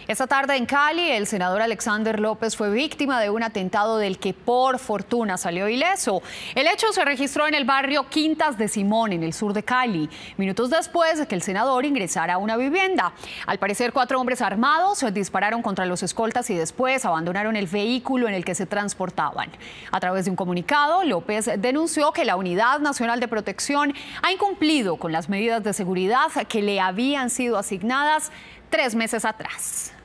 Esta tarde en Cali, el senador Alexander López fue víctima de un atentado del que por fortuna salió ileso. El hecho se registró en el barrio Quintas de Simón, en el sur de Cali, minutos después de que el senador ingresara a una vivienda. Al parecer, 4 hombres armados dispararon contra los escoltas y después abandonaron el vehículo en el que se transportaban. A través de un comunicado, López denunció que la Unidad Nacional de Protección ha incumplido con las medidas de seguridad que le habían sido asignadas 3 meses atrás.